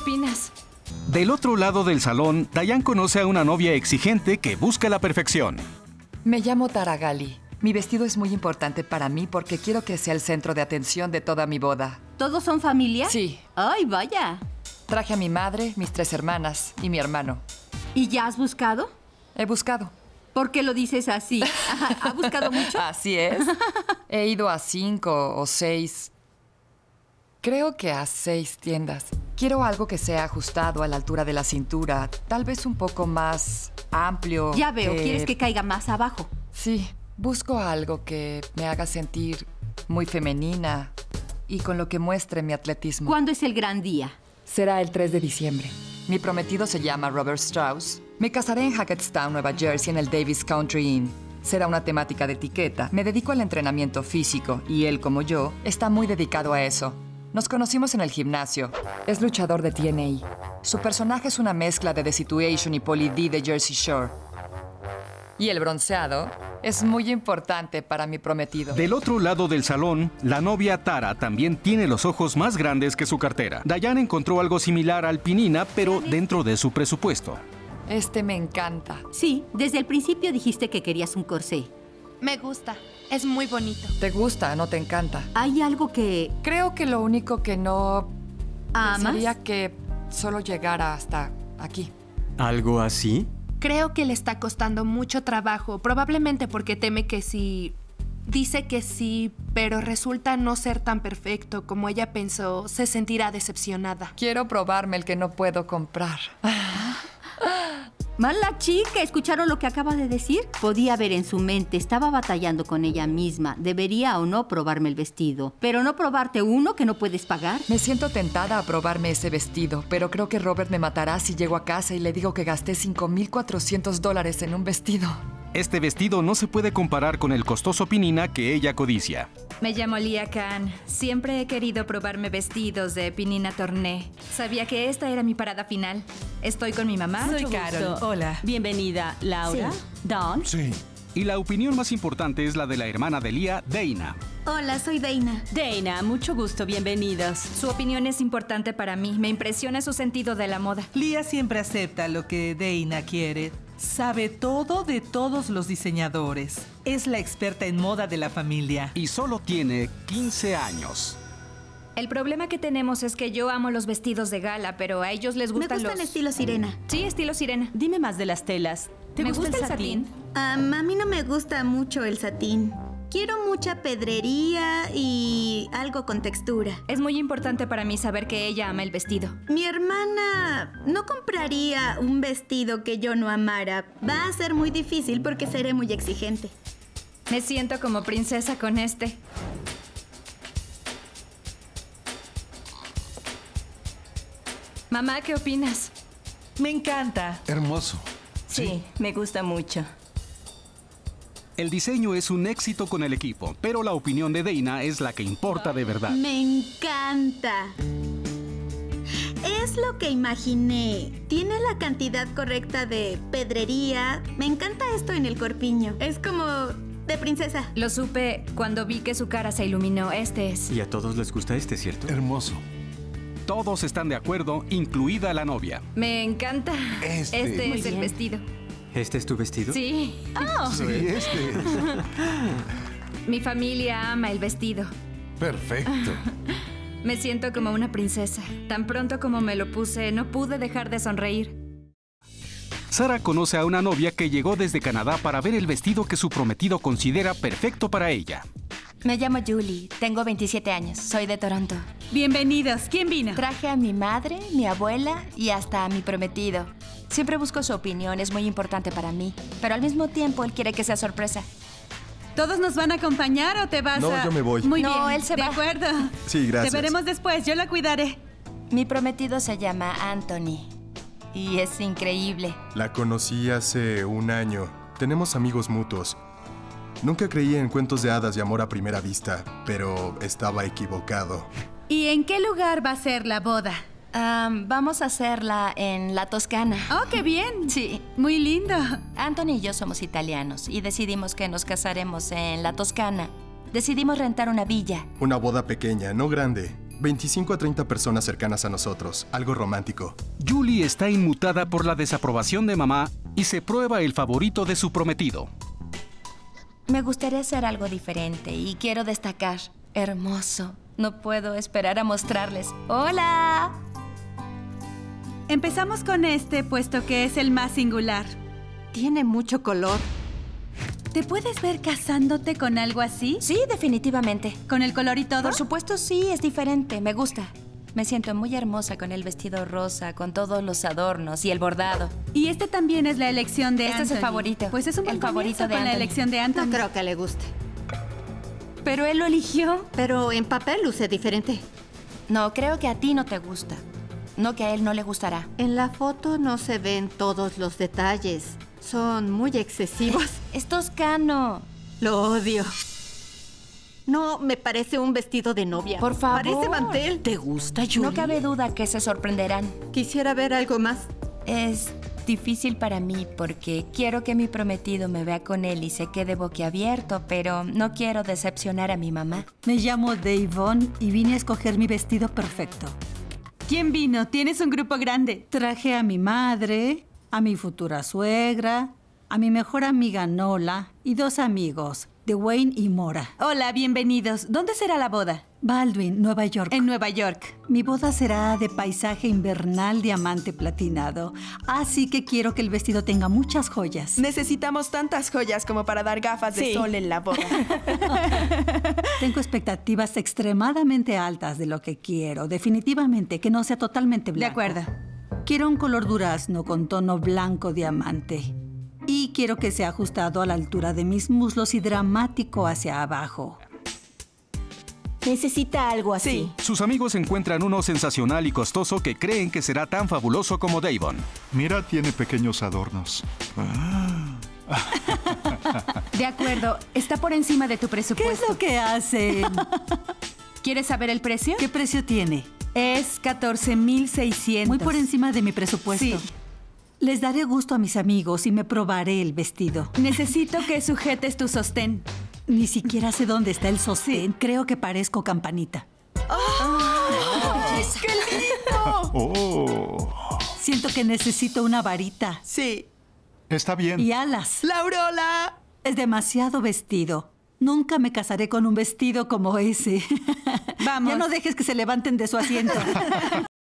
opinas? Del otro lado del salón, Diane conoce a una novia exigente que busca la perfección. Me llamo Tara Gali. Mi vestido es muy importante para mí porque quiero que sea el centro de atención de toda mi boda. ¿Todos son familia? Sí. ¡Ay, vaya! Traje a mi madre, mis 3 hermanas y mi hermano. ¿Y ya has buscado? He buscado. ¿Por qué lo dices así? ¿Ha buscado mucho? Así es. He ido a 5 o 6... Creo que a 6 tiendas. Quiero algo que sea ajustado a la altura de la cintura. Tal vez un poco más amplio. Ya veo, ¿quieres que caiga más abajo? Sí, busco algo que me haga sentir muy femenina y con lo que muestre mi atletismo. ¿Cuándo es el gran día? Será el 3 de diciembre. Mi prometido se llama Robert Strauss. Me casaré en Hackettstown, Nueva Jersey, en el Davis Country Inn. Será una temática de etiqueta. Me dedico al entrenamiento físico y él, como yo, está muy dedicado a eso. Nos conocimos en el gimnasio. Es luchador de TNA. Su personaje es una mezcla de The Situation y Pauly D de Jersey Shore. Y el bronceado es muy importante para mi prometido. Del otro lado del salón, la novia Tara también tiene los ojos más grandes que su cartera. Diane encontró algo similar al Pinina, pero dentro de su presupuesto. Este me encanta. Sí, desde el principio dijiste que querías un corsé. Me gusta. Es muy bonito. ¿Te gusta? ¿No te encanta? ¿Hay algo que Creo que lo único que no... amas? Sería que solo llegara hasta aquí. ¿Algo así? Creo que le está costando mucho trabajo, probablemente porque teme que si... Dice que sí, pero resulta no ser tan perfecto como ella pensó, se sentirá decepcionada. Quiero probarme el que no puedo comprar. Mala chica, ¿escucharon lo que acaba de decir? Podía ver en su mente, estaba batallando con ella misma. Debería o no probarme el vestido, pero no probarte uno que no puedes pagar. Me siento tentada a probarme ese vestido, pero creo que Robert me matará si llego a casa y le digo que gasté $5,400 en un vestido. Este vestido no se puede comparar con el costoso Pinina que ella codicia. Me llamo Lia Khan. Siempre he querido probarme vestidos de Pinina Torné. Sabía que esta era mi parada final. Estoy con mi mamá. Soy Carol. Hola. Bienvenida, Laura. Sí. Dawn. Sí. Y la opinión más importante es la de la hermana de Lia, Dana. Hola, soy Dana. Dana, mucho gusto, bienvenidos. Su opinión es importante para mí. Me impresiona su sentido de la moda. Lia siempre acepta lo que Dana quiere. Sabe todo de todos los diseñadores. Es la experta en moda de la familia. Y solo tiene 15 años. El problema que tenemos es que yo amo los vestidos de gala, pero a ellos les Me gustan gustan los... estilo sirena. Sí, estilo sirena. Dime más de las telas. ¿Te Me gusta el satín? A mí no me gusta mucho el satín. Quiero mucha pedrería y algo con textura. Es muy importante para mí saber que ella ama el vestido. Mi hermana no compraría un vestido que yo no amara. Va a ser muy difícil porque seré muy exigente. Me siento como princesa con este. Mamá, ¿qué opinas? Me encanta. Hermoso. Sí, me gusta mucho. El diseño es un éxito con el equipo, pero la opinión de Dana es la que importa de verdad. Me encanta. Es lo que imaginé. Tiene la cantidad correcta de pedrería. Me encanta esto en el corpiño. Es como de princesa. Lo supe cuando vi que su cara se iluminó. Este es. Y a todos les gusta este, ¿cierto? Hermoso. Todos están de acuerdo, incluida la novia. Me encanta. Este Muy es el bien. vestido. ¿Este es tu vestido? Sí. Sí, Mi familia ama el vestido. Perfecto. Me siento como una princesa. Tan pronto como me lo puse, no pude dejar de sonreír. Sara conoce a una novia que llegó desde Canadá para ver el vestido que su prometido considera perfecto para ella. Me llamo Julie, tengo 27 años, soy de Toronto. Bienvenidos. ¿Quién vino? Traje a mi madre, mi abuela y hasta a mi prometido. Siempre busco su opinión, es muy importante para mí, pero al mismo tiempo él quiere que sea sorpresa. ¿Todos nos van a acompañar o te vas No, a...? yo me voy. Muy No, bien, él se de va. acuerdo. Sí, gracias. Te veremos después, yo la cuidaré. Mi prometido se llama Anthony y es increíble. La conocí hace un año. Tenemos amigos mutuos. Nunca creí en cuentos de hadas y amor a primera vista, pero estaba equivocado. ¿Y en qué lugar va a ser la boda? Vamos a hacerla en la Toscana. ¡Oh, qué bien! Sí. Muy lindo. Anthony y yo somos italianos y decidimos que nos casaremos en la Toscana. Decidimos rentar una villa. Una boda pequeña, no grande. 25 a 30 personas cercanas a nosotros. Algo romántico. Julie está inmutada por la desaprobación de mamá y se prueba el favorito de su prometido. Me gustaría hacer algo diferente y quiero destacar. Hermoso. No puedo esperar a mostrarles. ¡Hola! Empezamos con este, puesto que es el más singular. Tiene mucho color. ¿Te puedes ver casándote con algo así? Sí, definitivamente. ¿Con el color y todo? Por supuesto, sí, es diferente. Me gusta. Me siento muy hermosa con el vestido rosa, con todos los adornos y el bordado. Y este también es la elección de Anthony. Este es el favorito. Pues es un buen el favorito de con la Anthony. elección de Anthony. No creo que le guste. Pero él lo eligió. Pero en papel luce diferente. No, creo que a ti no te gusta. No que a él no le gustará. En la foto no se ven todos los detalles. Son muy excesivos. Es toscano. Lo odio. No, me parece un vestido de novia. Por favor. Parece mantel. ¿Te gusta, Julie? No cabe duda que se sorprenderán. Quisiera ver algo más. Es difícil para mí porque quiero que mi prometido me vea con él y se quede boquiabierto, pero no quiero decepcionar a mi mamá. Me llamo Davon y vine a escoger mi vestido perfecto. ¿Quién vino? Tienes un grupo grande. Traje a mi madre, a mi futura suegra, a mi mejor amiga Nola y 2 amigos, Dwayne y Mora. Hola, bienvenidos. ¿Dónde será la boda? Baldwin, Nueva York. En Nueva York. Mi boda será de paisaje invernal diamante platinado, así que quiero que el vestido tenga muchas joyas. Necesitamos tantas joyas como para dar gafas de sol en la boda. Tengo expectativas extremadamente altas de lo que quiero. Definitivamente que no sea totalmente blanco. De acuerdo. Quiero un color durazno con tono blanco diamante. Y quiero que sea ajustado a la altura de mis muslos y dramático hacia abajo. Necesita algo así. Sus amigos encuentran uno sensacional y costoso que creen que será tan fabuloso como Davon. Mira, tiene pequeños adornos. De acuerdo. Está por encima de tu presupuesto. ¿Qué es lo que hacen? ¿Quieres saber el precio? ¿Qué precio tiene? Es $14,600. Muy por encima de mi presupuesto. Sí. Les daré gusto a mis amigos y me probaré el vestido. Necesito que sujetes tu sostén. Ni siquiera sé dónde está el sostén. Creo que parezco campanita. ¡Qué lindo! ¡Oh! Siento que necesito una varita. Sí. Está bien. Y alas. ¡Laurola! Es demasiado vestido. Nunca me casaré con un vestido como ese. Vamos. Ya no dejes que se levanten de su asiento.